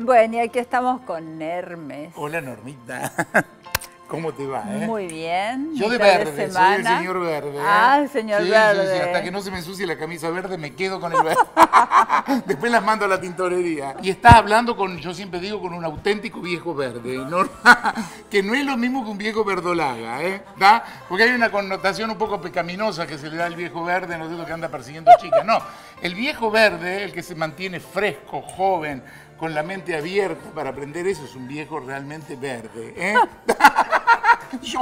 Bueno, y aquí estamos con Hermes. Hola, Normita. ¿Cómo te va, Muy bien. Yo de mitad verde, soy el señor verde. Ah, el señor sí, verde. Sí, hasta que no se me ensucie la camisa verde me quedo con el verde. Después las mando a la tintorería. Y estás hablando con, yo siempre digo, con un auténtico viejo verde, ¿no? Que no es lo mismo que un viejo verdolaga, ¿da? Porque hay una connotación un poco pecaminosa que se le da al viejo verde, no sé lo que anda persiguiendo chicas. No, el viejo verde, el que se mantiene fresco, joven, con la mente abierta para aprender eso, es un viejo realmente verde, Yo.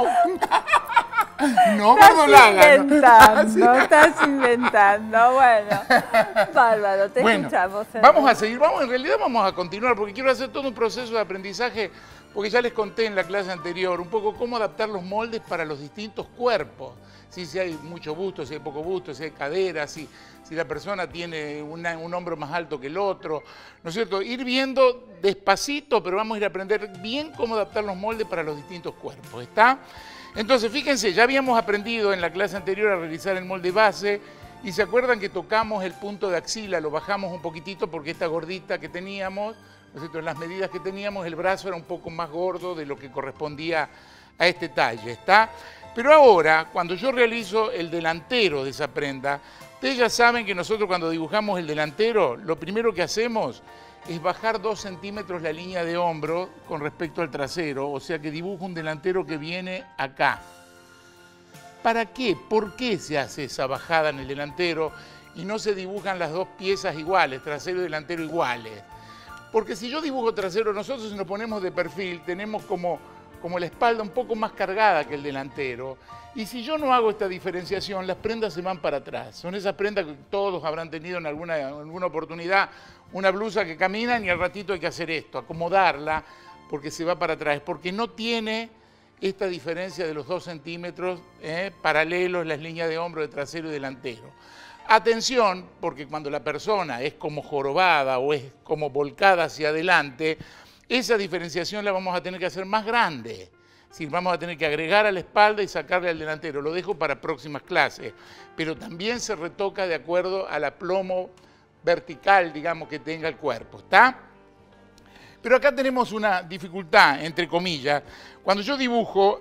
No, verdolaga. Estás inventando, bueno. Bárbaro, te escuchamos. Vamos a seguir, en realidad vamos a continuar, porque quiero hacer todo un proceso de aprendizaje, porque ya les conté en la clase anterior un poco cómo adaptar los moldes para los distintos cuerpos. Si hay mucho busto, si hay poco busto, si hay cadera, si la persona tiene un hombro más alto que el otro, ¿no es cierto? Ir viendo despacito, pero vamos a ir a aprender bien cómo adaptar los moldes para los distintos cuerpos, ¿está? Entonces, fíjense, ya habíamos aprendido en la clase anterior a realizar el molde base y se acuerdan que tocamos el punto de axila, lo bajamos un poquitito porque esta gordita que teníamos, ¿no es cierto? En las medidas que teníamos, el brazo era un poco más gordo de lo que correspondía a este talle, ¿está? Pero ahora, cuando yo realizo el delantero de esa prenda, ustedes ya saben que nosotros cuando dibujamos el delantero, lo primero que hacemos es bajar 2 centímetros la línea de hombro con respecto al trasero, o sea que dibujo un delantero que viene acá. ¿Para qué? ¿Por qué se hace esa bajada en el delantero y no se dibujan las dos piezas iguales, trasero y delantero iguales? Porque si yo dibujo trasero, nosotros si nos ponemos de perfil, tenemos como la espalda un poco más cargada que el delantero. Y si yo no hago esta diferenciación, las prendas se van para atrás. Son esas prendas que todos habrán tenido en alguna oportunidad, una blusa que caminan y al ratito hay que hacer esto, acomodarla, porque se va para atrás, porque no tiene esta diferencia de los 2 centímetros paralelos las líneas de hombro de trasero y delantero. Atención, porque cuando la persona es como jorobada o es como volcada hacia adelante, esa diferenciación la vamos a tener que hacer más grande. Sí, vamos a tener que agregar a la espalda y sacarle al delantero. Lo dejo para próximas clases. Pero también se retoca de acuerdo al aplomo vertical, digamos, que tenga el cuerpo. ¿Está? Pero acá tenemos una dificultad, entre comillas. Cuando yo dibujo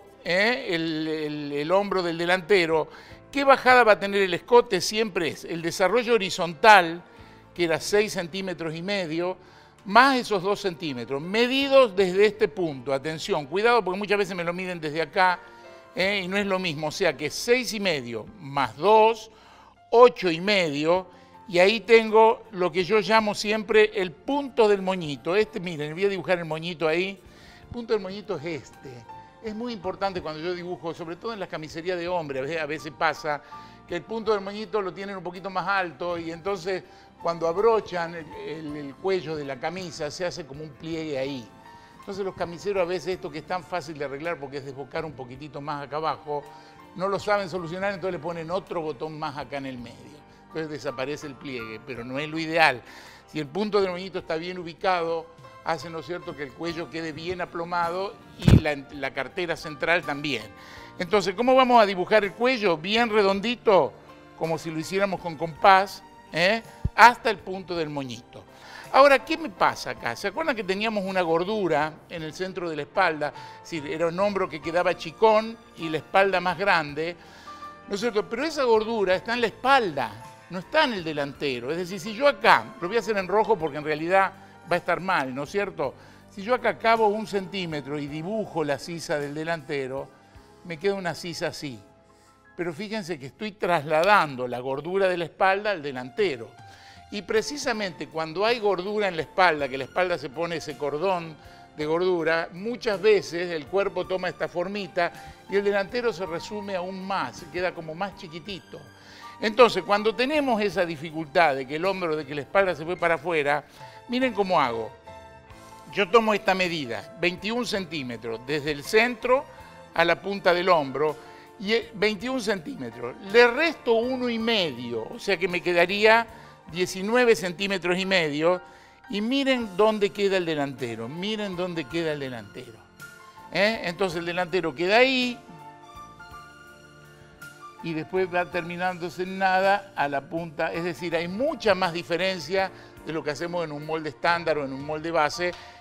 el hombro del delantero, ¿qué bajada va a tener el escote? Siempre es el desarrollo horizontal, que era 6,5 centímetros, más esos 2 centímetros, medidos desde este punto. Atención, cuidado porque muchas veces me lo miden desde acá y no es lo mismo. O sea que 6,5 más 2, 8,5, y ahí tengo lo que yo llamo siempre el punto del moñito. Miren, voy a dibujar el moñito ahí. El punto del moñito es este. Es muy importante cuando yo dibujo, sobre todo en las camiserías de hombre, a veces pasa que el punto del moñito lo tienen un poquito más alto y entonces cuando abrochan el cuello de la camisa se hace como un pliegue ahí. Entonces los camiseros a veces esto que es tan fácil de arreglar porque es desbocar un poquitito más acá abajo, no lo saben solucionar, entonces le ponen otro botón más acá en el medio. Entonces desaparece el pliegue, pero no es lo ideal. Si el punto del moñito está bien ubicado, hace, ¿no es cierto?, que el cuello quede bien aplomado y la cartera central también. Entonces, ¿cómo vamos a dibujar el cuello? Bien redondito, como si lo hiciéramos con compás, hasta el punto del moñito. Ahora, ¿qué me pasa acá? ¿Se acuerdan que teníamos una gordura en el centro de la espalda? Es decir, era un hombro que quedaba chicón y la espalda más grande, ¿no es cierto? Pero esa gordura está en la espalda, no está en el delantero. Es decir, si yo acá, lo voy a hacer en rojo porque en realidad va a estar mal, ¿no es cierto? Si yo acá cavo 1 centímetro y dibujo la sisa del delantero, me queda una sisa así. Pero fíjense que estoy trasladando la gordura de la espalda al delantero. Y precisamente cuando hay gordura en la espalda, que la espalda se pone ese cordón de gordura, muchas veces el cuerpo toma esta formita y el delantero se resume aún más, se queda como más chiquitito. Entonces, cuando tenemos esa dificultad de que el hombro, de que la espalda se fue para afuera, miren cómo hago. Yo tomo esta medida, 21 centímetros, desde el centro a la punta del hombro, y 21 centímetros. Le resto 1,5, o sea que me quedaría 19 centímetros y medio, y miren dónde queda el delantero, miren dónde queda el delantero. Entonces el delantero queda ahí, y después va terminándose en nada a la punta, es decir, hay mucha más diferencia de lo que hacemos en un molde estándar o en un molde base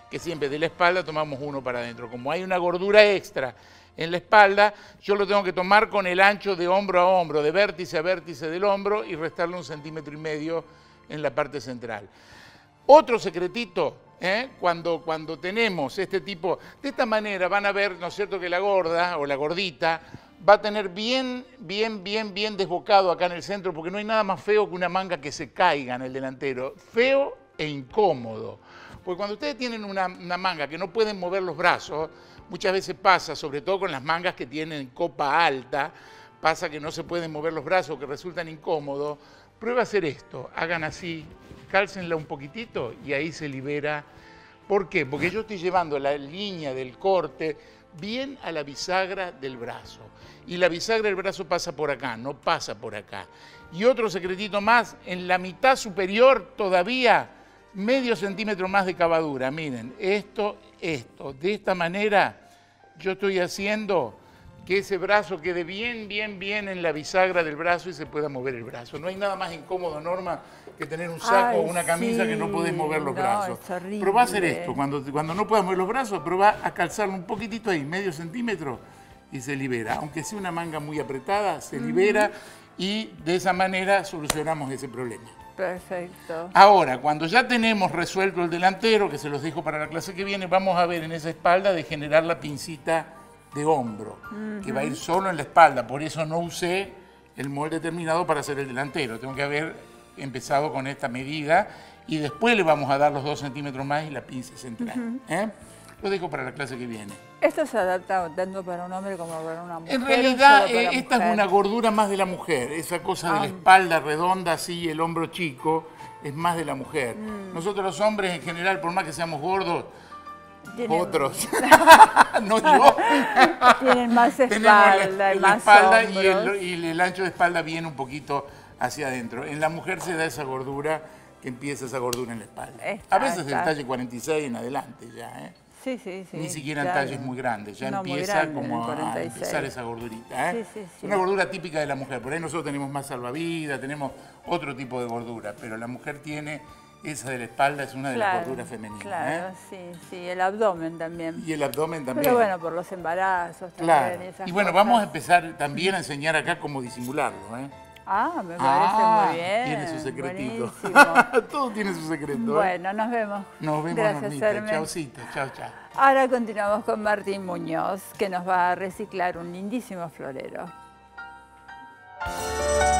que siempre de la espalda tomamos 1 para adentro. Como hay una gordura extra en la espalda, yo lo tengo que tomar con el ancho de hombro a hombro, de vértice a vértice del hombro y restarle 1,5 centímetros en la parte central. Otro secretito, cuando tenemos este tipo, de esta manera van a ver, ¿no es cierto?, que la gorda o la gordita va a tener bien desbocado acá en el centro, porque no hay nada más feo que una manga que se caiga en el delantero. Feo e incómodo. Porque cuando ustedes tienen una manga que no pueden mover los brazos, muchas veces pasa, sobre todo con las mangas que tienen copa alta, pasa que no se pueden mover los brazos, que resultan incómodos. Prueba a hacer esto, hagan así, cálcenla un poquitito y ahí se libera. ¿Por qué? Porque yo estoy llevando la línea del corte bien a la bisagra del brazo. Y la bisagra del brazo pasa por acá, no pasa por acá. Y otro secretito más, en la mitad superior todavía medio centímetro más de cavadura. Miren, esto. De esta manera yo estoy haciendo que ese brazo quede bien en la bisagra del brazo y se pueda mover el brazo. No hay nada más incómodo, Norma, que tener un saco o una camisa que no podés mover los brazos. Es horrible. Probá a hacer esto, cuando no puedas mover los brazos, probá a calzarlo un poquitito ahí, medio centímetro, y se libera. Aunque sea una manga muy apretada, se libera y de esa manera solucionamos ese problema. Perfecto. Ahora, cuando ya tenemos resuelto el delantero, que se los dejo para la clase que viene, vamos a ver en esa espalda de generar la pincita de hombro, que va a ir solo en la espalda. Por eso no usé el molde terminado para hacer el delantero. Tengo que haber empezado con esta medida y después le vamos a dar los 2 centímetros más y la pinza central. Lo dejo para la clase que viene. ¿Esto se adapta tanto para un hombre como para una mujer? En realidad, esta es una gordura más de la mujer. Esa cosa de la espalda redonda, así, el hombro chico, es más de la mujer. Nosotros los hombres, en general, por más que seamos gordos, otros, no yo, tienen más espalda, tenemos más espalda hombros. y el ancho de espalda viene un poquito hacia adentro. En la mujer se da esa gordura, que empieza esa gordura en la espalda. A veces del talle 46 en adelante ya, Sí, sí, sí. Ni siquiera en talles muy grandes, ya empieza como a empezar esa gordurita. Sí, sí, sí. Una gordura típica de la mujer. Por ahí nosotros tenemos más salvavidas, tenemos otro tipo de gordura, pero la mujer tiene esa de la espalda, es una de las gorduras femeninas. Claro, sí, el abdomen también. Y el abdomen también. Pero bueno, por los embarazos también. Claro. Esas Y bueno, cosas. vamos a empezar también a enseñar acá cómo disimularlo. Me parece muy bien. Tiene su secretito. Buenísimo. Todo tiene su secreto. Bueno, nos vemos. Nos vemos, Gracias, Normita. Hermes. Chaucito, chao. Ahora continuamos con Martín Muñoz, que nos va a reciclar un lindísimo florero.